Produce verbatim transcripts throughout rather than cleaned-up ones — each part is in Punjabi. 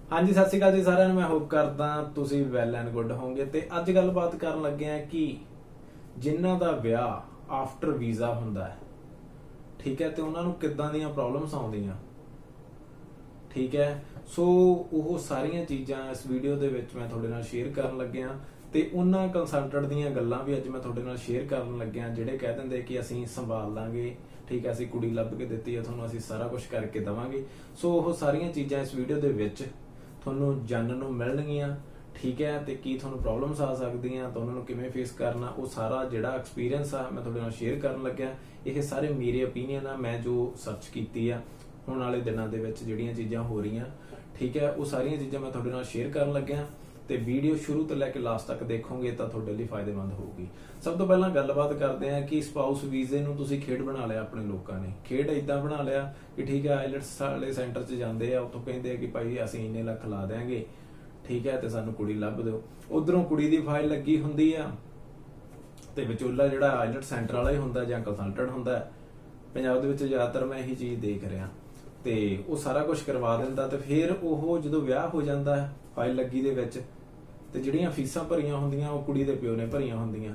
हाँ जी, सत श्री अकाल जी सारिਆਂ ਨੂੰ। मैं होप करदा ਤੁਸੀਂ ਵੈਲ ਐਂਡ ਗੁੱਡ ਹੋਵੋਗੇ। ਤੇ ਅੱਜ ਗੱਲਬਾਤ ਕਰਨ ਲੱਗੇ ਆ ਕਿ ਜਿਨ੍ਹਾਂ ਦਾ ਵਿਆਹ ਆਫਟਰ ਵੀਜ਼ਾ ਹੁੰਦਾ ਹੈ, ਠੀਕ ਹੈ, ਤੇ ਉਹਨਾਂ ਨੂੰ ਕਿੱਦਾਂ ਦੀਆਂ ਪ੍ਰੋਬਲਮਸ ਆਉਂਦੀਆਂ, ਠੀਕ ਹੈ। ਸੋ ਉਹ ਸਾਰੀਆਂ ਚੀਜ਼ਾਂ ਇਸ ਵੀਡੀਓ ਦੇ ਵਿੱਚ ਮੈਂ ਤੁਹਾਡੇ ਨਾਲ ਸ਼ੇਅਰ ਕਰਨ ਲੱਗਿਆ ਤੇ ਉਹਨਾਂ ਕੰਸਲਟੈਂਟ ਦੀਆਂ ਗੱਲਾਂ ਵੀ ਅੱਜ ਮੈਂ ਤੁਹਾਡੇ ਨਾਲ ਸ਼ੇਅਰ ਕਰਨ ਲੱਗਿਆ ਜਿਹੜੇ ਕਹਿ ਦਿੰਦੇ ਕਿ ਅਸੀਂ ਸੰਭਾਲ ਲਾਂਗੇ, ਠੀਕ ਹੈ, ਅਸੀਂ ਕੁੜੀ ਲੱਭ ਕੇ ਦਿੱਤੀ ਹੈ ਤੁਹਾਨੂੰ, ਅਸੀਂ ਸਾਰਾ ਕੁਝ ਕਰਕੇ ਦੇਵਾਂਗੇ। ਸੋ ਉਹ ਸਾਰੀਆਂ ਚੀਜ਼ਾਂ ਇਸ ਵੀਡੀਓ ਦੇ ਵਿੱਚ ਤੁਹਾਨੂੰ ਜਾਣਨ ਨੂੰ ਮਿਲਣਗੀਆਂ, ਠੀਕ ਹੈ। ਤੇ ਕੀ ਤੁਹਾਨੂੰ ਪ੍ਰੋਬਲਮਸ ਆ ਸਕਦੀਆਂ ਤਾਂ ਉਹਨਾਂ ਨੂੰ ਕਿਵੇਂ ਫੇਸ ਕਰਨਾ, ਉਹ ਸਾਰਾ ਜਿਹੜਾ ਐਕਸਪੀਰੀਅੰਸ ਆ ਮੈਂ ਤੁਹਾਡੇ ਨਾਲ ਸ਼ੇਅਰ ਕਰਨ ਲੱਗਿਆ। ਇਹ ਸਾਰੇ ਮੇਰੇ ਓਪੀਨੀਅਨ ਆ, ਮੈਂ ਜੋ ਸਰਚ ਕੀਤੀ ਆ ਹੁਣ ਵਾਲੇ ਦਿਨਾਂ ਦੇ ਵਿੱਚ ਜਿਹੜੀਆਂ ਚੀਜ਼ਾਂ ਹੋ ਰਹੀਆਂ, ਠੀਕ ਹੈ, ਉਹ ਸਾਰੀਆਂ ਚੀਜ਼ਾਂ ਮੈਂ ਤੁਹਾਡੇ ਨਾਲ ਸ਼ੇਅਰ ਕਰਨ ਲੱਗਿਆ। ਤੇ ਵੀਡੀਓ ਸ਼ੁਰੂ ਤੋਂ ਲੈ ਕੇ ਲਾਸਟ ਤੱਕ ਦੇਖੋਗੇ ਤਾਂ ਤੁਹਾਡੇ ਲਈ ਫਾਇਦੇਮੰਦ ਹੋਊਗੀ। ਸਭ ਤੋਂ ਪਹਿਲਾਂ ਗੱਲਬਾਤ ਕਰਦੇ ਆ ਕਿ ਸਪਾਊਸ ਵੀਜ਼ੇ ਨੂੰ ਤੁਸੀਂ ਖੇਡ ਬਣਾ ਲਿਆ ਆਪਣੇ ਲੋਕਾਂ ਨੇ। ਖੇਡ ਇਦਾਂ ਬਣਾ ਲਿਆ ਕਿ ਠੀਕ ਹੈ, ਆਈਲੈਟਸ ਵਾਲੇ ਸੈਂਟਰ 'ਚ ਜਾਂਦੇ ਆ, ਉੱਥੋਂ ਕਹਿੰਦੇ ਆ ਕਿ ਭਾਈ ਅਸੀਂ ਇੰਨੇ ਲੱਖ ਲਾ ਦਿਆਂਗੇ, ਠੀਕ ਹੈ, ਤੇ ਸਾਨੂੰ ਕੁੜੀ ਲੱਭ ਦਿਓ। ਉਧਰੋਂ ਕੁੜੀ ਦੀ ਫਾਈਲ ਲੱਗੀ ਹੁੰਦੀ ਆ ਤੇ ਵਿਚੋਲਾ ਜਿਹੜਾ ਆਈਲੈਟ ਸੈਂਟਰ ਵਾਲਾ ਹੀ ਹੁੰਦਾ ਜਾਂ ਕੰਸਲਟੈਂਟ ਹੁੰਦਾ। ਪੰਜਾਬ ਦੇ ਵਿੱਚ ਜ਼ਿਆਦਾਤਰ ਮੈਂ ਇਹੀ ਚੀਜ਼ ਦੇਖ ਰਿਹਾ। ਤੇ ਉਹ ਸਾਰਾ ਕੁਝ ਕਰਵਾ ਦਿੰਦਾ ਤੇ ਫਿਰ ਉਹ ਜਦੋਂ ਵਿਆਹ ਹੋ ਜਾਂਦਾ ਫਾਈਲ ਲੱਗੀ ਦੇ ਵਿੱਚ ਤੇ ਜਿਹੜੀਆਂ ਫੀਸਾਂ ਭਰੀਆਂ ਹੁੰਦੀਆਂ ਉਹ ਕੁੜੀ ਦੇ ਪਿਓ ਨੇ ਭਰੀਆਂ ਹੁੰਦੀਆਂ।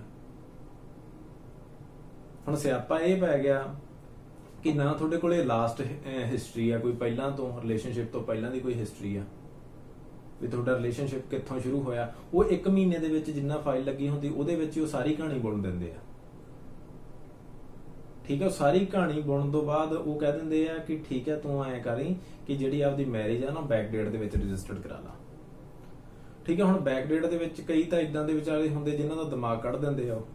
ਹੁਣ ਸਿਆਪਾ ਇਹ ਪੈ ਗਿਆ ਕਿ ਨਾ ਤੁਹਾਡੇ ਕੋਲੇ ਲਾਸਟ ਹਿਸਟਰੀ ਆ, ਕੋਈ ਪਹਿਲਾਂ ਤੋਂ ਰਿਲੇਸ਼ਨਸ਼ਿਪ ਤੋਂ ਪਹਿਲਾਂ ਦੀ ਕੋਈ ਹਿਸਟਰੀ ਆ ਵੀ ਤੁਹਾਡਾ ਰਿਲੇਸ਼ਨਸ਼ਿਪ ਕਿੱਥੋਂ ਸ਼ੁਰੂ ਹੋਇਆ। ਉਹ ਇੱਕ ਮਹੀਨੇ ਦੇ ਵਿੱਚ ਜਿੰਨਾ ਫਾਈਲ ਲੱਗੀ ਹੁੰਦੀ ਉਹਦੇ ਵਿੱਚ ਉਹ ਸਾਰੀ ਕਹਾਣੀ ਬੁਣ ਦਿੰਦੇ ਆ, ਠੀਕ ਹੈ। ਉਹ ਸਾਰੀ ਕਹਾਣੀ ਬੁਣਨ ਤੋਂ ਬਾਅਦ ਉਹ ਕਹਿ ਦਿੰਦੇ ਆ ਕਿ ਠੀਕ ਹੈ, ਤੂੰ ਐਂ ਕਰੀ ਕਿ ਜਿਹੜੀ ਆਪਦੀ ਮੈਰਿਜ ਆ ਨਾ ਬੈਕ ਡੇਟ ਦੇ ਵਿੱਚ ਰਜਿਸਟਰਡ ਕਰਾ ਲਾ, ਠੀਕ ਹੈ। ਹੁਣ ਬੈਕ ਡੇਟ ਦੇ ਵਿੱਚ ਕਈ ਤਾਂ ਇਦਾਂ ਦੇ ਵਿਚਾਰੇ ਹੁੰਦੇ ਜਿਨ੍ਹਾਂ ਦਾ ਦਿਮਾਗ ਕੱਢ ਦਿੰਦੇ ਆ। ਉਹ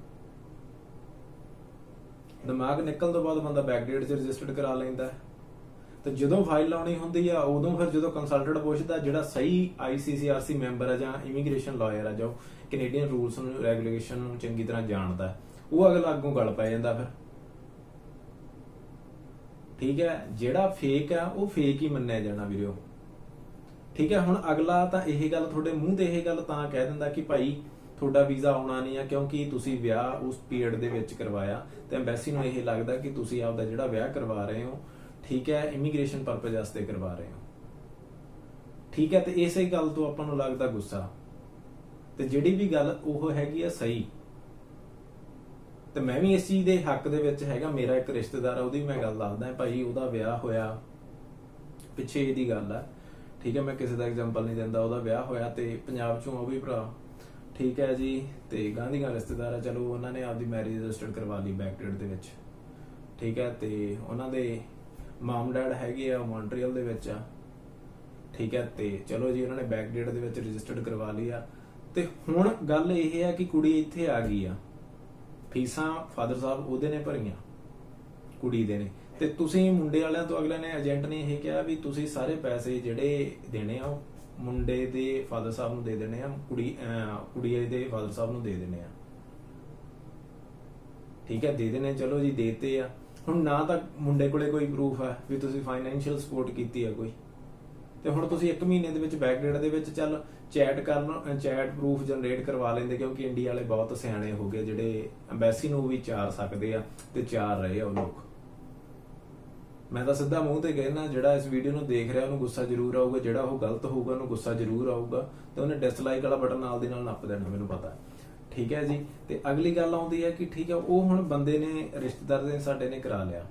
ਦਿਮਾਗ ਨਿਕਲਣ ਤੋਂ ਬਾਅਦ ਬੰਦਾ ਬੈਕ ਡੇਟ 'ਚ ਰਜਿਸਟਰਡ ਕਰਾ ਲੈਂਦਾ ਤੇ ਜਦੋਂ ਫਾਈਲ ਲਾਉਣੀ ਹੁੰਦੀ ਆ ਉਦੋਂ ਫਿਰ ਜਦੋਂ ਕੰਸਲਟੈਂਟ ਪੁੱਛਦਾ ਜਿਹੜਾ ਸਹੀ ਆਈ ਸੀ ਸੀ ਆਰ ਸੀ ਮੈਂਬਰ ਆ ਜਾਂ ਇਮੀਗ੍ਰੇਸ਼ਨ ਲਾਇਰ ਆ ਜੋ ਕੈਨੇਡੀਅਨ ਰੂਲਸ ਨੂੰ ਰੈਗੂਲੇਸ਼ਨ ਨੂੰ ਚੰਗੀ ਤਰ੍ਹਾਂ ਜਾਣਦਾ, ਉਹ ਅਗਲਾ ਅੱਗੋਂ ਗੱਲ ਪੈ ਜਾਂਦਾ ਫਿਰ, ਠੀਕ ਹੈ। ਜਿਹੜਾ ਫੇਕ ਆ ਉਹ ਫੇਕ ਹੀ ਮੰਨਿਆ ਜਾਣਾ ਵੀਰੋ, ਠੀਕ ਹੈ। ਹੁਣ ਅਗਲਾ ਤਾਂ ਇਹ ਗੱਲ ਤੁਹਾਡੇ ਮੂੰਹ ਤੇ ਇਹ ਗੱਲ ਤਾਂ ਕਹਿ ਦਿੰਦਾ ਕਿ ਭਾਈ ਤੁਹਾਡਾ ਵੀਜ਼ਾ ਆਉਣਾ ਨਹੀਂ ਆ ਕਿਉਂਕਿ ਤੁਸੀਂ ਵਿਆਹ ਉਸ ਪੀਰੀਅਡ ਦੇ ਵਿੱਚ ਕਰਵਾਇਆ ਤੇ ਐਮਬੈਸੀ ਨੂੰ ਇਹ ਲੱਗਦਾ ਕਿ ਤੁਸੀਂ ਆਪਦਾ ਜਿਹੜਾ ਵਿਆਹ ਕਰਵਾ ਰਹੇ ਹੋ, ਠੀਕ ਹੈ, ਇਮੀਗ੍ਰੇਸ਼ਨ ਪਰਪਸ ਵਾਸਤੇ ਕਰਵਾ ਰਹੇ ਹੋ, ਠੀਕ ਹੈ। ਤੇ ਇਸੇ ਗੱਲ ਤੋਂ ਆਪਾਂ ਨੂੰ ਲੱਗਦਾ ਗੁੱਸਾ ਤੇ ਜਿਹੜੀ ਵੀ ਗੱਲ ਉਹ ਹੈਗੀ ਆ ਸਹੀ। ਤੇ ਮੈਂ ਵੀ ਇਸ ਚੀਜ਼ ਦੇ ਹੱਕ ਦੇ ਵਿੱਚ ਹੈਗਾ। ਮੇਰਾ ਇੱਕ ਰਿਸ਼ਤੇਦਾਰ ਆ, ਉਹਦੀ ਮੈਂ ਗੱਲ ਦੱਸਦਾ ਭਾਈ। ਉਹਦਾ ਵਿਆਹ ਹੋਇਆ ਪਿੱਛੇ ਇਹਦੀ ਗੱਲ ਆ, ਠੀਕ ਹੈ, ਮੈਂ ਕਿਸੇ ਦਾ ਐਗਜ਼ਾਮਪਲ ਨਹੀਂ ਦਿੰਦਾ। ਉਹਦਾ ਵਿਆਹ ਹੋਇਆ ਤੇ ਪੰਜਾਬ ਚੋਂ ਉਹ ਵੀ ਭਰਾ, ਠੀਕ ਹੈ ਜੀ, ਤੇ ਗਾਂਧੀਗੜ੍ਹ ਰਿਸ਼ਤੇਦਾਰ ਆ। ਚਲੋ ਉਹਨਾਂ ਨੇ ਆਪਦੀ ਮੈਰਿਜ ਰਜਿਸਟਰਡ ਕਰਵਾ ਲਈ ਬੈਕ ਡੇਟ ਦੇ ਵਿੱਚ, ਠੀਕ ਹੈ। ਤੇ ਉਹਨਾਂ ਦੇ ਮਾਮ ਡੈਡ ਹੈਗੇ ਆ ਮੌਂਟਰੀਅਲ ਦੇ ਵਿੱਚ ਆ, ਠੀਕ ਹੈ। ਤੇ ਚਲੋ ਜੀ ਉਹਨਾਂ ਨੇ ਬੈਕ ਡੇਟ ਦੇ ਵਿੱਚ ਰਜਿਸਟਰਡ ਕਰਵਾ ਲਈ ਆ। ਤੇ ਹੁਣ ਗੱਲ ਇਹ ਹੈ ਕਿ ਕੁੜੀ ਇੱਥੇ ਆ ਗਈ ਆ, ਫੀਸਾਂ ਫਾਦਰ ਸਾਹਿਬ ਉਹਦੇ ਨੇ ਭਰੀਆਂ, ਕੁੜੀ ਦੇ ਨੇ, ਤੇ ਤੁਸੀਂ ਮੁੰਡੇ ਵਾਲਿਆਂ ਤੋਂ ਅਗਲੇ ਨੇ ਏਜੰਟ ਨੇ ਇਹ ਕਿਹਾ ਵੀ ਤੁਸੀਂ ਸਾਰੇ ਪੈਸੇ ਜਿਹੜੇ ਦੇਣੇ ਆ ਉਹ ਮੁੰਡੇ ਦੇ ਫਾਦਰ ਸਾਹਿਬ ਨੂੰ ਦੇ ਦੇਣੇ ਆ, ਕੁੜੀ ਕੁੜੀ ਦੇ ਫਾਦਰ ਸਾਹਿਬ ਨੂੰ ਦੇ ਦੇਣੇ ਆ, ਠੀਕ ਹੈ, ਦੇ ਦੇਣੇ। ਚਲੋ ਜੀ ਦੇਤੇ ਆ। ਹੁਣ ਨਾ ਤਾਂ ਮੁੰਡੇ ਕੋਲੇ ਕੋਈ ਪ੍ਰੂਫ ਹੈ ਵੀ ਤੁਸੀਂ ਫਾਈਨੈਂਸ਼ੀਅਲ ਸਪੋਰਟ ਕੀਤੀ ਆ ਕੋਈ, ਤੇ ਹੁਣ ਤੁਸੀਂ ਇੱਕ ਮਹੀਨੇ ਦੇ ਵਿੱਚ ਬੈਕ ਡੇਟ ਦੇ ਵਿੱਚ ਚੱਲ ਚੈਟ ਕਰਨ ਚੈਟ ਪ੍ਰੂਫ ਜਨਰੇਟ ਕਰਵਾ ਲੈਂਦੇ ਕਿਉਂਕਿ ਇੰਡੀਆ ਵਾਲੇ ਬਹੁਤ ਸਿਆਣੇ ਹੋ ਗਏ ਜਿਹੜੇ ਐਮਬੈਸੀ ਨੂੰ ਵੀ ਚਾਰ ਸਕਦੇ ਆ ਤੇ ਚਾਰ ਰਹੇ ਆ ਉਹ ਲੋਕ। ਮੈਂ ਤਾਂ ਸਿੱਧਾ ਮੂੰਹ ਤੇ ਕਹਿਣਾ, ਜਿਹੜਾ ਇਸ ਵੀਡੀਓ ਨੂੰ ਦੇਖ ਰਿਹਾ ਉਹਨੂੰ ਗੁੱਸਾ ਜ਼ਰੂਰ ਆਊਗਾ, ਜਿਹੜਾ ਉਹ ਗਲਤ ਹੋਊਗਾ ਉਹਨੂੰ ਗੁੱਸਾ ਜ਼ਰੂਰ ਆਊਗਾ ਤੇ ਉਹਨੇ ਡਿਸਲਾਈਕ ਵਾਲਾ ਬਟਨ ਨਾਲ ਦੀ ਨਾਲ ਨੱਪ ਦੇਣਾ, ਮੈਨੂੰ ਪਤਾ, ਠੀਕ ਹੈ ਜੀ। ਤੇ ਅਗਲੀ ਗੱਲ ਆਉਂਦੀ ਹੈ ਕਿ ਠੀਕ ਹੈ, ਉਹ ਹੁਣ ਬੰਦੇ ਨੇ ਰਿਸ਼ਤੇਦਾਰ ਦੇ ਸਾਡੇ ਨੇ ਕਰਾ ਲਿਆ।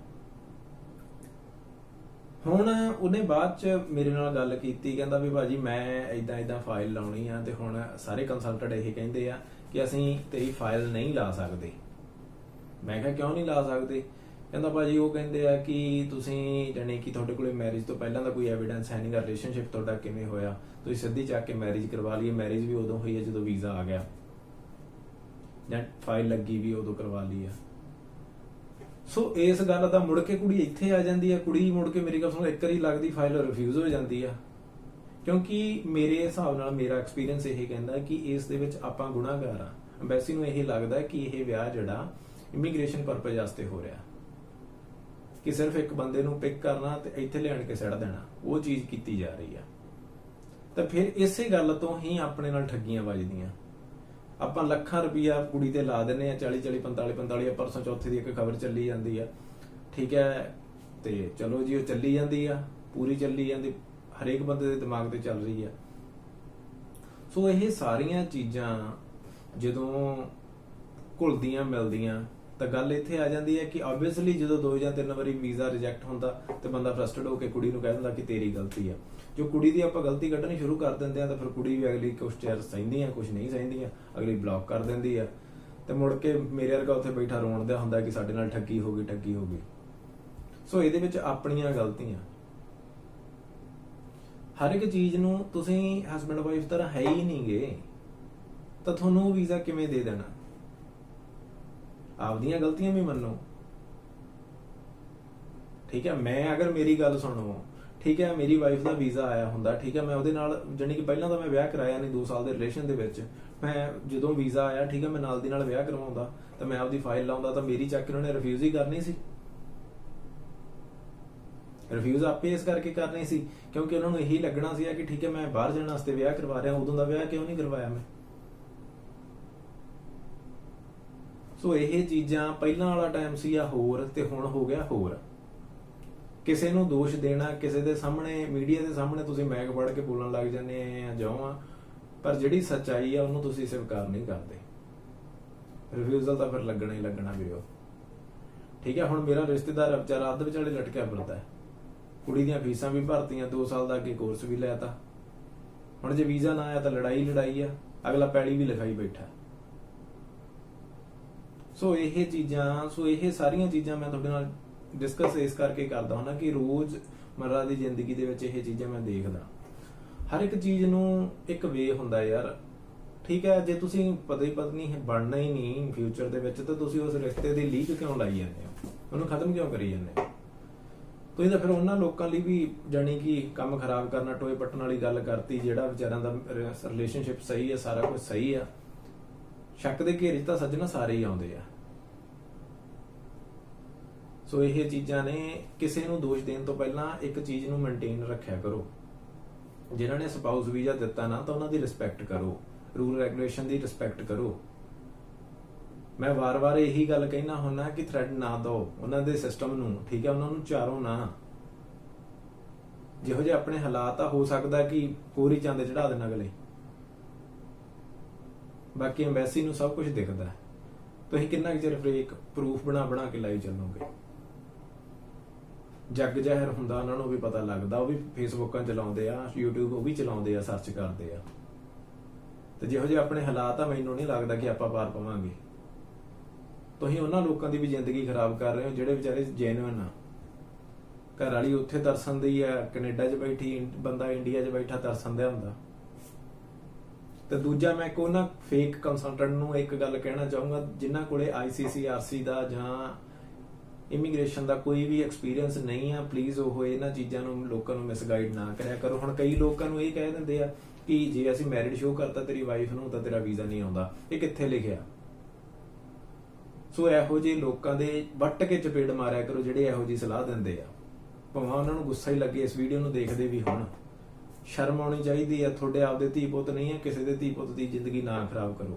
ਹੁਣ ਉਹਨੇ ਬਾਅਦ ਚ ਮੇਰੇ ਨਾਲ ਗੱਲ ਕੀਤੀ, ਕਹਿੰਦਾ ਵੀ ਭਾਜੀ ਮੈਂ ਏਦਾਂ ਏਦਾਂ ਫਾਈਲ ਲਾਉਣੀ ਆ ਤੇ ਹੁਣ ਸਾਰੇ ਕੰਸਲਟੈਂਟ ਇਹ ਕਹਿੰਦੇ ਆ ਕਿ ਅਸੀਂ ਤੇਰੀ ਫਾਈਲ ਨਹੀਂ ਲਾ ਸਕਦੇ। ਮੈਂ ਕਿਹਾ ਕਿਉਂ ਨਹੀਂ ਲਾ ਸਕਦੇ? ਕਹਿੰਦਾ ਭਾਜੀ ਉਹ ਕਹਿੰਦੇ ਆ ਕਿ ਤੁਸੀਂ ਜਾਣੀ ਕਿ ਤੁਹਾਡੇ ਕੋਲੇ ਮੈਰਿਜ ਤੋਂ ਪਹਿਲਾਂ ਦਾ ਕੋਈ ਐਵੀਡੈਂਸ ਹੈ ਨਹੀਂਗਾ, ਰਿਲੇਸ਼ਨਸ਼ਿਪ ਤੁਹਾਡਾ ਕਿਵੇਂ ਹੋਇਆ, ਤੁਸੀਂ ਸਿੱਧੀ ਚੱਕ ਕੇ ਮੈਰਿਜ ਕਰਵਾ ਲਈ। ਮੈਰਿਜ ਵੀ ਉਦੋਂ ਹੋਈ ਹੈ ਜਦੋਂ ਵੀਜ਼ਾ ਆ ਗਿਆ, ਜਾਂ ਫਾਈਲ ਲੱਗੀ ਵੀ ਉਦੋਂ ਕਰਵਾ ਲਈ ਆ। ਸੋ ਇਸ ਗੱਲ ਦਾ ਮੁੜ ਕੇ ਕੁੜੀ ਇੱਥੇ ਆ ਜਾਂਦੀ ਆ। ਕੁੜੀ ਮੁੜ ਕੇ ਮੇਰੀ ਗੱਲ ਸੁਣੋ, ਇੱਕ ਵਾਰੀ ਲੱਗਦੀ ਫਾਈਲ ਰਿਫਿਊਜ਼ ਹੋ ਜਾਂਦੀ ਆ ਕਿਉਂਕਿ ਮੇਰੇ ਹਿਸਾਬ ਨਾਲ ਮੇਰਾ ਐਕਸਪੀਰੀਅੰਸ ਇਹ ਕਹਿੰਦਾ ਕਿ ਇਸ ਦੇ ਵਿੱਚ ਆਪਾਂ ਗੁਨਾਹਗਾਰ ਆ। ਐਮਬੈਸੀ ਨੂੰ ਇਹ ਲੱਗਦਾ ਕਿ ਇਹ ਵਿਆਹ ਜਿਹੜਾ ਇਮੀਗ੍ਰੇਸ਼ਨ ਪਰਪਸ ਵਾਸਤੇ ਹੋ ਰਿਹਾ, ਕਿ ਸਿਰਫ ਇੱਕ ਬੰਦੇ ਨੂੰ ਪਿਕ ਕਰਨਾ ਤੇ ਇੱਥੇ ਲਿਆਣ ਕੇ ਸੱਟ ਦੇਣਾ, ਉਹ ਚੀਜ਼ ਕੀਤੀ ਜਾ ਰਹੀ ਆ। ਤਾਂ ਫਿਰ ਇਸੇ ਗੱਲ ਤੋਂ ਹੀ ਆਪਣੇ ਨਾਲ ਠੱਗੀਆਂ ਵੱਜਦੀਆਂ। ਆਪਾਂ ਲੱਖਾਂ ਰੁਪਈਆ ਕੁੜੀ ਤੇ ਲਾ ਦਿੰਨੇ ਆ, ਚਾਲੀ ਚਾਲੀ ਪੰਤਾਲੀ ਪੰਤਾਲੀ। ਪਰਸੋਂ ਚੌਥੇ ਦੀ ਇੱਕ ਖਬਰ ਚੱਲੀ ਜਾਂਦੀ ਆ, ਠੀਕ ਹੈ, ਤੇ ਚਲੋ ਜੀ ਉਹ ਚੱਲੀ ਜਾਂਦੀ ਆ, ਪੂਰੀ ਚੱਲੀ ਜਾਂਦੀ। ਹਰੇਕ ਬੰਦੇ ਦੇ ਦਿਮਾਗ ਤੇ ਚੱਲ ਰਹੀ ਆ। ਸੋ ਇਹ ਸਾਰੀਆਂ ਚੀਜ਼ਾਂ ਜਦੋਂ ਘੁਲਦੀਆਂ ਮਿਲਦੀਆਂ ਤਾਂ ਗੱਲ ਇੱਥੇ ਆ ਜਾਂਦੀ ਹੈ ਕਿ ਆਬਵੀਅਸਲੀ ਜਦੋਂ ਦੋ ਜਾਂ ਤਿੰਨ ਵਾਰੀ ਵੀਜ਼ਾ ਰਿਜੈਕਟ ਹੁੰਦਾ ਤੇ ਬੰਦਾ ਫਰਸਟਰੇਟ ਹੋ ਕੇ ਕੁੜੀ ਨੂੰ ਕਹਿ ਦਿੰਦਾ ਕਿ ਤੇਰੀ ਗਲਤੀ ਆ। ਜੋ ਕੁੜੀ ਦੀ ਆਪਾਂ ਗਲਤੀ ਕੱਢਣੀ ਸ਼ੁਰੂ ਕਰ ਦਿੰਦੇ ਆ ਤਾਂ ਫਿਰ ਕੁੜੀ ਵੀ ਅਗਲੀ ਕੁਛ ਚਿਰ ਸਹਿੰਦੀਆਂ ਕੁਛ ਨਹੀਂ ਸਹਿੰਦੀਆਂ, ਅਗਲੀ ਬਲੌਕ ਕਰ ਦਿੰਦੀ ਆ ਤੇ ਮੁੜ ਕੇ ਮੇਰੇ ਵਰਗਾ ਉੱਥੇ ਬੈਠਾ ਰੋਣ ਦਿਆ ਹੁੰਦਾ ਕਿ ਸਾਡੇ ਨਾਲ ਠੱਗੀ ਹੋ ਗਈ ਠੱਗੀ ਹੋ ਗਈ। ਸੋ ਇਹਦੇ ਵਿੱਚ ਆਪਣੀਆਂ ਗਲਤੀਆਂ। ਹਰ ਇੱਕ ਚੀਜ਼ ਨੂੰ ਤੁਸੀਂ ਹਸਬੈਂਡ ਵਾਈਫ ਤਰ੍ਹਾਂ ਹੈ ਹੀ ਨਹੀਂਗੇ ਤਾਂ ਤੁਹਾਨੂੰ ਵੀਜ਼ਾ ਕਿਵੇਂ ਦੇ ਦੇਣਾ? ਆਪਦੀਆਂ ਗਲਤੀਆਂ ਵੀ ਮੰਨੋ। ਠੀਕ ਹੈ, ਮੈਂ ਅਗਰ ਮੇਰੀ ਗੱਲ ਸੁਣੋ, ਠੀਕ ਹੈ, ਮੇਰੀ ਵਾਈਫ ਦਾ ਵੀਜ਼ਾ ਆਇਆ ਹੁੰਦਾ, ਠੀਕ ਹੈ, ਮੈਂ ਉਹਦੇ ਨਾਲ ਜਾਣੀ ਕਿ ਪਹਿਲਾਂ ਤਾਂ ਮੈਂ ਵਿਆਹ ਕਰਾਇਆ ਨਹੀਂ, ਦੋ ਸਾਲ ਦੇ ਰਿਲੇਸ਼ਨ ਦੇ ਵਿੱਚ ਮੈਂ ਜਦੋਂ ਵੀਜ਼ਾ ਆਇਆ, ਠੀਕ ਹੈ, ਮੈਂ ਨਾਲ ਦੀ ਨਾਲ ਵਿਆਹ ਕਰਵਾਉਂਦਾ ਤਾਂ ਮੈਂ ਆਪਦੀ ਫਾਈਲ ਲਾਉਂਦਾ ਤਾਂ ਮੇਰੀ ਚੱਕ ਕੇ ਉਹਨਾਂ ਨੇ ਰਿਫਿਊਜ਼ ਹੀ ਕਰਨੀ ਸੀ। ਰਿਫਿਊਜ਼ ਆਪੇ ਇਸ ਕਰਕੇ ਕਰਨੀ ਸੀ ਕਿਉਂਕਿ ਉਹਨਾਂ ਨੂੰ ਇਹੀ ਲੱਗਣਾ ਸੀ ਕਿ ਠੀਕ ਹੈ ਮੈਂ ਬਾਹਰ ਜਾਣ ਵਾਸਤੇ ਵਿਆਹ ਕਰਵਾ ਰਿਹਾ, ਉਦੋਂ ਦਾ ਵਿਆਹ ਕਿਉਂ ਨਹੀਂ ਕਰਵਾਇਆ ਮੈਂ। ਸੋ ਇਹ ਚੀਜ਼ਾਂ ਪਹਿਲਾਂ ਵਾਲਾ ਟਾਈਮ ਸੀ ਆ ਹੋਰ ਤੇ ਹੁਣ ਹੋ ਗਿਆ ਹੋਰ। ਕਿਸੇ ਨੂੰ ਦੋਸ਼ ਦੇਣਾ, ਕਿਸੇ ਦੇ ਸਾਹਮਣੇ ਮੀਡੀਆ ਦੇ ਸਾਹਮਣੇ ਤੁਸੀਂ ਮੈਗ ਫੜ ਕੇ ਬੋਲਣ ਲੱਗ ਜਾਂਦੇ ਆ ਜਾਓ ਆ, ਪਰ ਜਿਹੜੀ ਸੱਚਾਈ ਆ ਉਹਨੂੰ ਤੁਸੀਂ ਸਵੀਕਾਰ ਨਹੀਂ ਕਰਦੇ। ਰਿਫਿਊਜ਼ਲ ਤਾਂ ਫਿਰ ਲੱਗਣਾ ਹੀ ਲੱਗਣਾ ਵੀਰੋ। ਠੀਕ ਹੈ, ਹੁਣ ਮੇਰਾ ਰਿਸ਼ਤੇਦਾਰ ਵਿਚਾਰਾ ਅੱਧ ਵਿਚਾਲੇ ਲਟਕਿਆ ਫਿਰਦਾ ਹੈ, ਕੁੜੀ ਦੀਆਂ ਫੀਸਾਂ ਵੀ ਭਰਤੀਆਂ, ਦੋ ਸਾਲ ਦਾ ਅੱਗੇ ਕੋਰਸ ਵੀ ਲਿਆ ਤਾ, ਹੁਣ ਜੇ ਵੀਜ਼ਾ ਨਾ ਆਇਆ ਤਾਂ ਲੜਾਈ ਲੜਾਈ ਆ, ਅਗਲਾ ਪੈਲੀ ਵੀ ਲਿਖਾਈ ਬੈਠਾ। ਸੋ ਇਹ ਚੀਜ਼ਾਂ ਸੋ ਇਹ ਸਾਰੀਆਂ ਚੀਜ਼ਾਂ ਮੈਂ ਤੁਹਾਡੇ ਨਾਲ ਡਿਸਕਸ ਇਸ ਕਰਕੇ ਕਰਦਾ ਹਾਂ ਕਿ ਰੋਜ਼ ਮਰਰਾ ਦੀ ਜ਼ਿੰਦਗੀ ਦੇ ਵਿੱਚ ਇਹ ਚੀਜ਼ਾਂ ਮੈਂ ਦੇਖਦਾ। ਹਰ ਇੱਕ ਚੀਜ਼ ਨੂੰ ਇੱਕ ਵੇ ਹੁੰਦਾ ਯਾਰ। ਠੀਕ ਹੈ, ਜੇ ਤੁਸੀਂ ਪਤੀ ਪਤਨੀ ਬਣਨਾ ਹੀ ਨਹੀਂ ਫਿਊਚਰ ਦੇ ਵਿੱਚ ਤਾਂ ਤੁਸੀਂ ਉਸ ਰਿਸ਼ਤੇ ਦੀ ਲੀਕ ਕਿਉਂ ਲਾਈ ਜਾਂਦੇ ਹੋ, ਉਹਨੂੰ ਖਤਮ ਕਿਉਂ ਕਰੀ ਜਾਂਦੇ ਹੋ? ਤੁਸੀਂ ਤਾਂ ਫਿਰ ਉਹਨਾਂ ਲੋਕਾਂ ਲਈ ਵੀ ਜਾਣੀ ਕਿ ਕੰਮ ਖਰਾਬ ਕਰਨਾ, ਟੋਏ ਪੱਟਣ ਵਾਲੀ ਗੱਲ ਕਰਤੀ, ਜਿਹੜਾ ਵਿਚਾਰਿਆਂ ਦਾ ਰਿਲੇਸ਼ਨਸ਼ਿਪ ਸਹੀ ਹੈ, ਸਾਰਾ ਕੁਝ ਸਹੀ ਆ। ਸ਼ੱਕ ਦੇ ਘੇਰੇ 'ਚ ਤਾਂ ਸੱਜਣਾ ਸਾਰੇ ਹੀ ਆਉਂਦੇ ਆ। ਸੋ ਇਹ ਚੀਜ਼ਾਂ ਨੇ, ਕਿਸੇ ਨੂੰ ਦੋਸ਼ ਦੇਣ ਤੋਂ ਪਹਿਲਾਂ ਇੱਕ ਚੀਜ਼ ਨੂੰ ਮੇਨਟੇਨ ਰੱਖਿਆ ਕਰੋ। ਜਿਨ੍ਹਾਂ ਨੇ ਸਪਾਊਸ ਵੀਜ਼ਾ ਦਿੱਤਾ ਨਾ ਤਾਂ ਉਹਨਾਂ ਦੀ ਰਿਸਪੈਕਟ ਕਰੋ, ਰੂਲ ਰੈਗੂਲੇਸ਼ਨ ਦੀ ਰਿਸਪੈਕਟ ਕਰੋ। ਮੈਂ ਵਾਰ-ਵਾਰ ਇਹੀ ਗੱਲ ਕਹਿਣਾ ਹੁੰਦਾ ਕਿ ਥ੍ਰੈਡ ਨਾ ਦਿਓ ਉਹਨਾਂ ਦੇ ਸਿਸਟਮ ਨੂੰ। ਠੀਕ ਹੈ, ਉਹਨਾਂ ਨੂੰ ਚਾਰੋ ਨਾ। ਜਿਹੋ ਜਿਹੇ ਆਪਣੇ ਹਾਲਾਤ ਆ, ਹੋ ਸਕਦਾ ਕਿ ਹੋਰ ਹੀ ਚੰਦ ਚੜਾ ਦੇਣ ਅਗਲੇ। ਬਾਕੀ ਐਮਬੈਸੀ ਨੂੰ ਸਭ ਕੁਝ ਦਿਖਦਾ। ਤੁਸੀਂ ਕਿੰਨਾ ਚਿਰ ਫੇਕ ਪ੍ਰੂਫ ਬਣਾ ਬਣਾ ਕੇ ਲਾਈ ਚੱਲੋਗੇ? ਜੱਗ ਜ਼ਾਹਿਰ ਹੁੰਦਾ, ਉਹਨਾਂ ਨੂੰ ਵੀ ਪਤਾ ਲੱਗਦਾ। ਉਹ ਵੀ ਫੇਸਬੁੱਕਾਂ ਚਲਾਉਂਦੇ ਆ, ਯੂਟਿਊਬ ਉਹ ਵੀ ਚਲਾਉਂਦੇ ਆ, ਸਰਚ ਕਰਦੇ ਆ। ਤੇ ਜਿਹੋ ਜਿਹੇ ਆਪਣੇ ਹਾਲਾਤ ਆ, ਮੈਨੂੰ ਨਹੀਂ ਲੱਗਦਾ ਕਿ ਆਪਾਂ ਪਾਰ ਪਾਵਾਂਗੇ। ਤੁਸੀਂ ਉਹਨਾਂ ਲੋਕਾਂ ਦੀ ਵੀ ਜ਼ਿੰਦਗੀ ਖਰਾਬ ਕਰ ਰਹੇ ਹੋ ਜਿਹੜੇ ਵਿਚਾਰੇ ਜੈਨੂਇਨ ਆ। ਘਰ ਵਾਲੀ ਉੱਥੇ ਤਰਸਣ ਦੀ ਆ, ਕੈਨੇਡਾ 'ਚ ਬੈਠੀ, ਬੰਦਾ ਇੰਡੀਆ 'ਚ ਬੈਠਾ ਤਰਸਣ ਦਿਆ ਹੁੰਦਾ। ਤੇ ਦੂਜਾ, ਮੈਂ ਕੋਈ ਨਾ ਫੇਕ ਕੰਸਲਟੈਂਟ ਨੂੰ ਇੱਕ ਗੱਲ ਕਹਿਣਾ ਚਾਹੂੰਗਾ, ਜਿਨ੍ਹਾਂ ਕੋਲੇ ਆਈ ਸੀ ਸੀ ਆਰ ਸੀ ਦਾ ਜਾਂ ਇਮੀਗ੍ਰੇਸ਼ਨ ਦਾ ਕੋਈ ਵੀ ਐਕਸਪੀਰੀਅੰਸ ਨਹੀਂ ਆ, ਪਲੀਜ਼ ਉਹ ਇਹਨਾਂ ਚੀਜ਼ਾਂ ਨੂੰ ਲੋਕਾਂ ਨੂੰ ਮਿਸਗਾਈਡ ਨਾ ਕਰਿਆ ਕਰੋ। ਹੁਣ ਕਈ ਲੋਕਾਂ ਨੂੰ ਇਹ ਕਹਿ ਦਿੰਦੇ ਆ ਕਿ ਜੇ ਅਸੀਂ ਮੈਰਿਡ ਸ਼ੋ ਕਰਤਾ ਤੇਰੀ ਵਾਈਫ ਨੂੰ ਤਾਂ ਤੇਰਾ ਵੀਜ਼ਾ ਨਹੀਂ ਆਉਂਦਾ। ਇਹ ਕਿੱਥੇ ਲਿਖਿਆ? ਸੋ ਇਹੋ ਜਿਹੇ ਲੋਕਾਂ ਦੇ ਵੱਟ ਕੇ ਚਪੇੜ ਮਾਰਿਆ ਕਰੋ ਜਿਹੜੇ ਇਹੋ ਜਿਹੀ ਸਲਾਹ ਦਿੰਦੇ ਆ, ਭਾਵੇਂ ਉਹਨਾਂ ਨੂੰ ਗੁੱਸਾ ਹੀ ਲੱਗੇ ਇਸ ਵੀਡੀਓ ਨੂੰ ਦੇਖਦੇ ਵੀ ਹੁਣ। ਸ਼ਰਮ ਆਉਣੀ ਚਾਹੀਦੀ ਆ। ਤੁਹਾਡੇ ਆਪਦੇ ਧੀ ਪੁੱਤ ਨਹੀਂ ਹੈ, ਕਿਸੇ ਦੇ ਧੀ ਪੁੱਤ ਦੀ ਜ਼ਿੰਦਗੀ ਨਾ ਖਰਾਬ ਕਰੋ।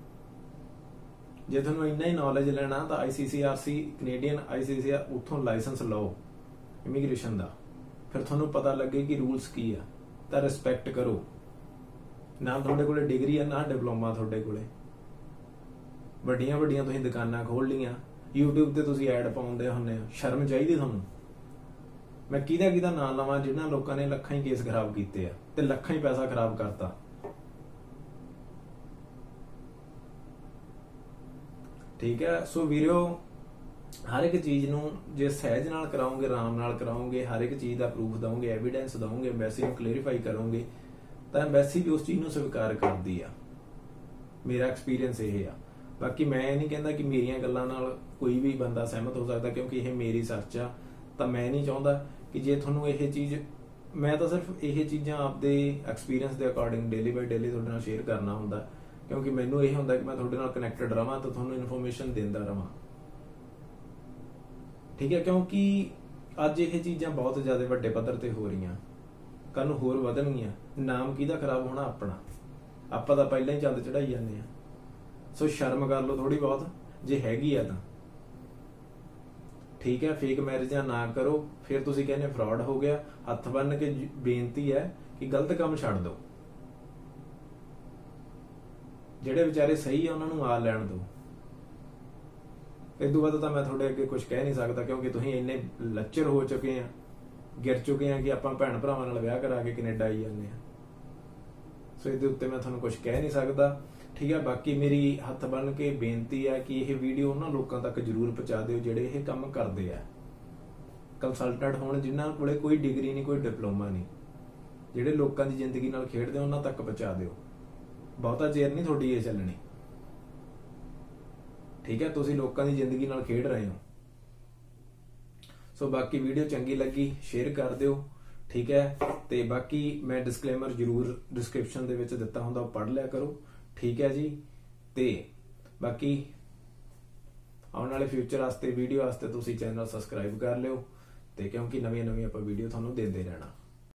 ਜੇ ਤੁਹਾਨੂੰ ਇੰਨਾ ਹੀ ਨੌਲੇਜ ਲੈਣਾ ਤਾਂ I C C R C, Canadian I C C R, ਉੱਥੋਂ ਲਾਇਸੈਂਸ ਲਓ ਇਮੀਗ੍ਰੇਸ਼ਨ ਦਾ, ਫਿਰ ਤੁਹਾਨੂੰ ਪਤਾ ਲੱਗੇ ਕਿ ਰੂਲਸ ਕੀ ਆ। ਤਾਂ ਰਿਸਪੈਕਟ ਕਰੋ। ਨਾ ਤੁਹਾਡੇ ਕੋਲੇ ਡਿਗਰੀ ਆ, ਨਾ ਡਿਪਲੋਮਾ ਤੁਹਾਡੇ ਕੋਲੇ। ਵੱਡੀਆਂ ਵੱਡੀਆਂ ਤੁਸੀਂ ਦੁਕਾਨਾਂ ਖੋਲ ਲੀਆਂ, YouTube ਤੇ ਤੁਸੀਂ ਐਡ ਪਾਉਂਦੇ ਹੁੰਦੇ ਹੋ। ਸ਼ਰਮ ਚਾਹੀਦੀ ਤੁਹਾਨੂੰ। ਮੈਂ ਕਿਹਦਾ ਕਿਹਦਾ ਨਾਂ ਲਵਾਂ ਜਿਹਨਾਂ ਲੋਕਾਂ ਨੇ ਲੱਖਾਂ ਹੀ ਕੇਸ ਖਰਾਬ ਕੀਤੇ ਆ ਤੇ ਲੱਖਾਂ ਹੀ ਪੈਸਾ ਖਰਾਬ ਕਰਤਾ। ਠੀਕ ਹੈ, ਸੋ ਵੀਰੋ, ਹਰ ਇੱਕ ਚੀਜ਼ ਨੂੰ ਜੇ ਸਹਿਜ ਨਾਲ ਕਰਾਓਗੇ, ਆਰਾਮ ਨਾਲ ਕਰਾਓਗੇ, ਹਰ ਇੱਕ ਚੀਜ਼ ਦਾ ਪ੍ਰੂਫ ਦਵੋਗੇ, ਐਵੀਡੈਂਸ ਦਵੋਗੇ, ਐਮਬੈਸੀ ਨੂੰ ਕਲੀਅਰਿਫਾਈ ਕਰੋਗੇ ਤਾਂ ਐਮਬੈਸੀ ਵੀ ਉਸ ਚੀਜ਼ ਨੂੰ ਸਵੀਕਾਰ ਕਰਦੀ ਆ। ਮੇਰਾ ਐਕਸਪੀਰੀਅੰਸ ਇਹ ਆ। ਬਾਕੀ ਮੈਂ ਇਹ ਨਹੀਂ ਕਹਿੰਦਾ ਕਿ ਮੇਰੀਆਂ ਗੱਲਾਂ ਨਾਲ ਕੋਈ ਵੀ ਬੰਦਾ ਸਹਿਮਤ ਹੋ ਸਕਦਾ, ਕਿਉਂਕਿ ਇਹ ਮੇਰੀ ਸਰਚ ਆ। ਤਾਂ ਮੈਂ ਨਹੀਂ ਚਾਹੁੰਦਾ ਕਿ ਜੇ ਤੁਹਾਨੂੰ ਇਹ ਚੀਜ਼, ਮੈਂ ਤਾਂ ਸਿਰਫ ਇਹ ਚੀਜ਼ਾਂ ਆਪਦੇ ਐਕਸਪੀਰੀਅੰਸ ਦੇ ਅਕੋਰਡਿੰਗ ਡੇਲੀ ਬਾਈ ਡੇਲੀ ਤੁਹਾਡੇ ਨਾਲ ਸ਼ੇਅਰ ਕਰਨਾ ਹੁੰਦਾ, ਕਿਉਂਕਿ ਮੈਨੂੰ ਇਹ ਹੁੰਦਾ ਕਿ ਮੈਂ ਤੁਹਾਡੇ ਨਾਲ ਕਨੈਕਟਡ ਰਵਾਂ ਤਾਂ ਤੁਹਾਨੂੰ ਇਨਫੋਰਮੇਸ਼ਨ ਦਿੰਦਾ ਰਵਾਂ। ਠੀਕ ਹੈ, ਕਿਉਂਕਿ ਅੱਜ ਇਹ ਚੀਜ਼ਾਂ ਬਹੁਤ ਜ਼ਿਆਦਾ ਵੱਡੇ ਪੱਧਰ ਤੇ ਹੋ ਰਹੀਆਂ, ਕੱਲ ਨੂੰ ਹੋਰ ਵਧਣਗੀਆਂ। ਨਾਮ ਕਿਹਦਾ ਖਰਾਬ ਹੋਣਾ? ਆਪਣਾ। ਆਪਾਂ ਤਾਂ ਪਹਿਲਾਂ ਹੀ ਚੰਦ ਚੜਾਈ ਜਾਂਦੇ ਆ। ਸੋ ਸ਼ਰਮ ਕਰ ਲਓ ਥੋੜੀ ਬਹੁਤ, ਜੇ ਹੈਗੀ ਆ ਤਾਂ। ਠੀਕ ਹੈ। ਫੇਕ ਮੈਰਿਜਾਂ ਨਾ ਕਰੋ। ਫਿਰ ਤੁਸੀਂ ਕਹਿੰਦੇ ਫਰਾਡ ਹੋ ਗਿਆ। ਹੱਥ ਬੰਨ ਕੇ ਜ- ਬੇਨਤੀ ਹੈ ਕਿ ਗਲਤ ਕੰਮ ਛੱਡ ਦਿਓ। ਜਿਹੜੇ ਵਿਚਾਰੇ ਸਹੀ ਆ ਉਹਨਾਂ ਨੂੰ ਆ ਲੈਣ ਦਿਓ। ਇਸ ਤੋਂ ਵੱਧ ਤਾਂ ਮੈਂ ਤੁਹਾਡੇ ਅੱਗੇ ਕੁਝ ਕਹਿ ਨਹੀਂ ਸਕਦਾ, ਕਿਉਂਕਿ ਤੁਸੀਂ ਇੰਨੇ ਲੱਚਰ ਹੋ ਚੁੱਕੇ ਆ, ਗਿਰ ਚੁੱਕੇ ਆ ਕਿ ਆਪਾਂ ਭੈਣ ਭਰਾਵਾਂ ਨਾਲ ਵਿਆਹ ਕਰਾ ਕੇ ਕੈਨੇਡਾ ਆਈ ਜਾਂਦੇ ਆ। ਸੋ ਇਹਦੇ ਉੱਤੇ ਮੈਂ ਤੁਹਾਨੂੰ ਕੁਝ ਕਹਿ ਨਹੀਂ ਸਕਦਾ, ਠੀਕ ਹੈ। ਬਾਕੀ ਮੇਰੀ ਹੱਥ ਬੰਨ ਕੇ ਬੇਨਤੀ ਹੈ ਕਿ ਇਹ ਵੀਡੀਓ ਉਹਨਾਂ ਲੋਕਾਂ ਤੱਕ ਜ਼ਰੂਰ ਪਹੁੰਚਾ ਦਿਓ ਜਿਹੜੇ ਇਹ ਕੰਮ ਕਰਦੇ ਆ, ਕੰਸਲਟੈਂਟ ਹੋਣ, ਜਿਨ੍ਹਾਂ ਕੋਲੇ ਕੋਈ ਡਿਗਰੀ ਨਹੀਂ, ਕੋਈ ਡਿਪਲੋਮਾ ਨਹੀਂ, ਜਿਹੜੇ ਲੋਕਾਂ ਦੀ ਜ਼ਿੰਦਗੀ ਨਾਲ ਖੇਡਦੇ ਉਹਨਾਂ ਤੱਕ ਪਹੁੰਚਾ ਦਿਓ। ਬਹੁਤਾ ਚਿਰ ਨਹੀਂ ਤੁਹਾਡੀ ਇਹ ਚੱਲਣੀ, ਠੀਕ ਹੈ। ਤੁਸੀਂ ਲੋਕਾਂ ਦੀ ਜ਼ਿੰਦਗੀ ਨਾਲ ਖੇਡ ਰਹੇ ਹੋ। ਸੋ ਬਾਕੀ ਵੀਡੀਓ ਚੰਗੀ ਲੱਗੀ ਸ਼ੇਅਰ ਕਰ ਦਿਓ, ਠੀਕ ਹੈ। ਤੇ ਬਾਕੀ ਮੈਂ ਡਿਸਕਲੇਮਰ ਜ਼ਰੂਰ ਡਿਸਕ੍ਰਿਪਸ਼ਨ ਦੇ ਵਿੱਚ ਦਿੱਤਾ ਹੁੰਦਾ, ਉਹ ਪੜ੍ਹ ਲਿਆ ਕਰੋ, ਠੀਕ ਹੈ ਜੀ। ਤੇ ਬਾਕੀ ਆਉਣ ਵਾਲੇ ਫਿਊਚਰ ਵਾਸਤੇ ਵੀਡੀਓ ਵਾਸਤੇ ਤੁਸੀਂ ਚੈਨਲ ਸਬਸਕ੍ਰਾਈਬ ਕਰ ਲਿਓ, ਤੇ ਕਿਉਂਕਿ ਨਵੀਆਂ ਨਵੀਆਂ ਆਪਾਂ ਵੀਡੀਓ ਤੁਹਾਨੂੰ ਦਿੰਦੇ ਰਹਿਣਾ।